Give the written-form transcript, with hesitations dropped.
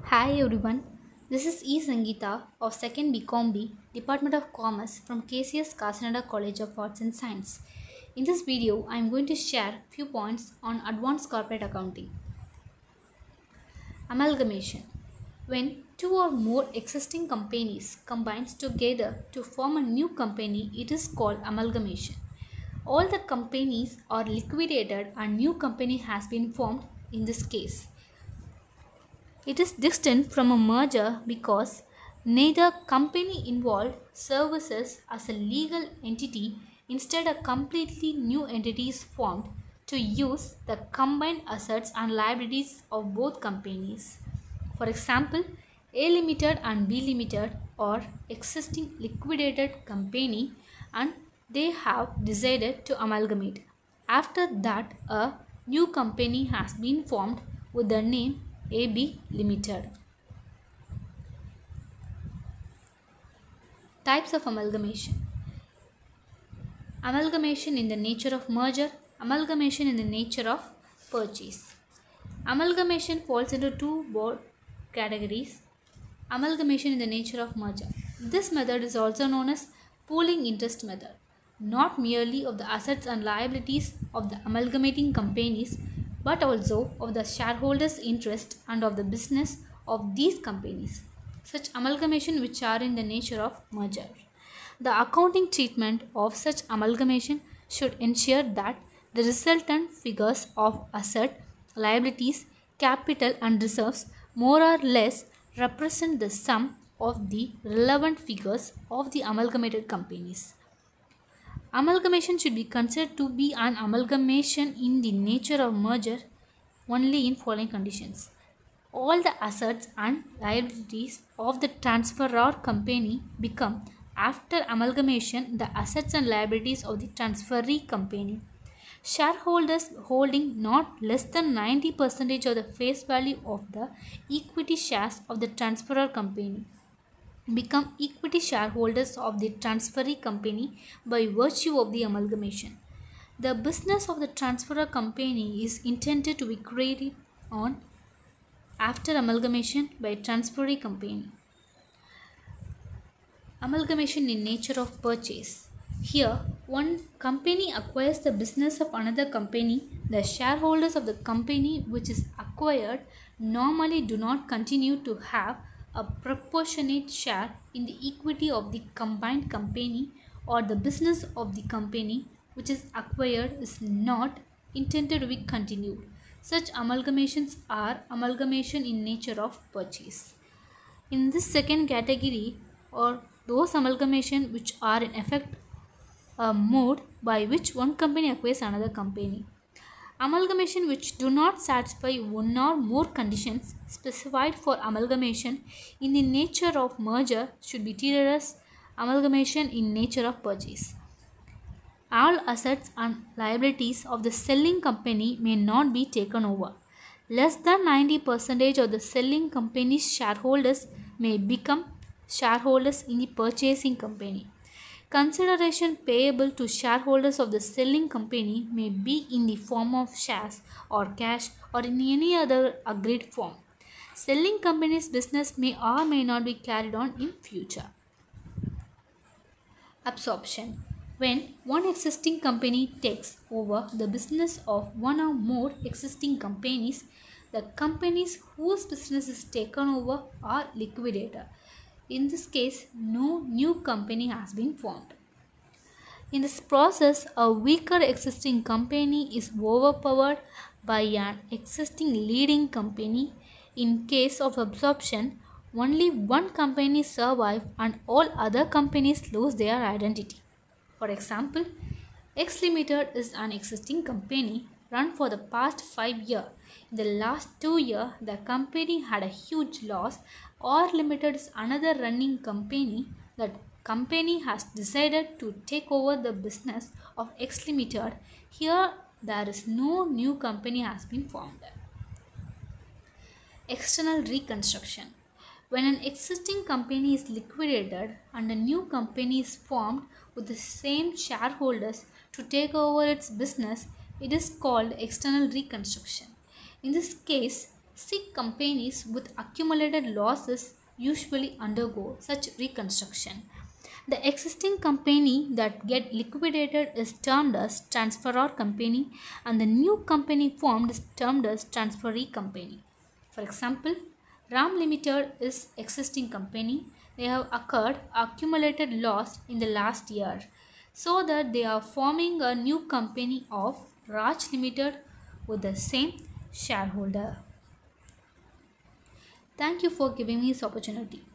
Hi everyone, this is E. Sangeeta of 2nd BCom Department of Commerce from KCS Kasanada College of Arts and Science. In this video, I am going to share few points on advanced corporate accounting. Amalgamation. When two or more existing companies combines together to form a new company, it is called amalgamation. All the companies are liquidated and new company has been formed in this case. It is distinct from a merger because neither company involved services as a legal entity. Instead, a completely new entity is formed to use the combined assets and liabilities of both companies. For example, A Limited and B Limited are existing liquidated company and they have decided to amalgamate. After that, a new company has been formed with the name AB Limited. Types of amalgamation. Amalgamation in the nature of merger, amalgamation in the nature of purchase. Amalgamation falls into two broad categories. Amalgamation in the nature of merger. This method is also known as pooling interest method, not merely of the assets and liabilities of the amalgamating companies, but also of the shareholders' interest and of the business of these companies. Such amalgamation which are in the nature of merger. The accounting treatment of such amalgamation should ensure that the resultant figures of asset, liabilities, capital and reserves more or less represent the sum of the relevant figures of the amalgamated companies. Amalgamation should be considered to be an amalgamation in the nature of merger only in following conditions. All the assets and liabilities of the transferor company become, after amalgamation, the assets and liabilities of the transferee company. Shareholders holding not less than 90% of the face value of the equity shares of the transferor company become equity shareholders of the transferee company by virtue of the amalgamation. The business of the transferor company is intended to be carried on after amalgamation by transferee company. Amalgamation in nature of purchase. Here, one company acquires the business of another company. The shareholders of the company which is acquired normally do not continue to have a proportionate share in the equity of the combined company, or the business of the company which is acquired is not intended to be continued. Such amalgamations are amalgamation in nature of purchase. In this second category, or those amalgamation which are in effect a mode by which one company acquires another company. Amalgamation which do not satisfy one or more conditions specified for amalgamation in the nature of merger should be treated as amalgamation in nature of purchase. All assets and liabilities of the selling company may not be taken over. Less than 90% of the selling company's shareholders may become shareholders in the purchasing company. Consideration payable to shareholders of the selling company may be in the form of shares or cash or in any other agreed form. Selling company's business may or may not be carried on in future. Absorption. When one existing company takes over the business of one or more existing companies, the companies whose business is taken over are liquidated. In this case, no new company has been formed. In this process, a weaker existing company is overpowered by an existing leading company. In case of absorption, only one company survives and all other companies lose their identity. For example, X Limited is an existing company run for the past 5 years. In the last 2 years, the company had a huge loss. R Limited is another running company. That company has decided to take over the business of X Limited. Here, there is no new company has been formed. External reconstruction. When an existing company is liquidated and a new company is formed with the same shareholders to take over its business, it is called external reconstruction. In this case, See, companies with accumulated losses usually undergo such reconstruction. The existing company that get liquidated is termed as transferor company, and the new company formed is termed as transferee company. For example, Ram Limited is existing company. They have occurred accumulated loss in the last year, so that they are forming a new company of Raj Limited with the same shareholder. Thank you for giving me this opportunity.